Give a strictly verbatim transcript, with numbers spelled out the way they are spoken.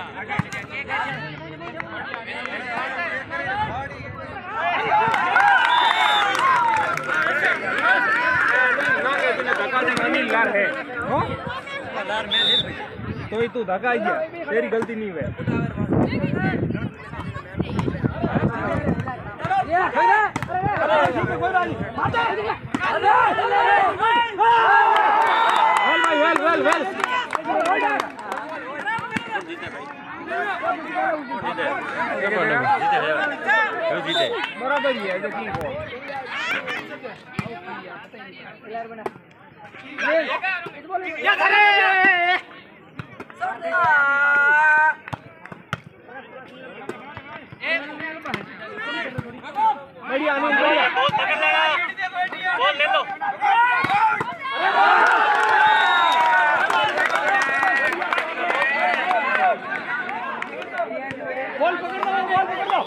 तो ही तू धक्का गया, तेरी गलती नहीं है। वेल वेल वेल जीते बराबर ही है जो ठीक हो। बढ़िया बहुत पकड़ लेना, बॉल ले लो। बॉल पकड़ लो, बॉल पकड़ लो।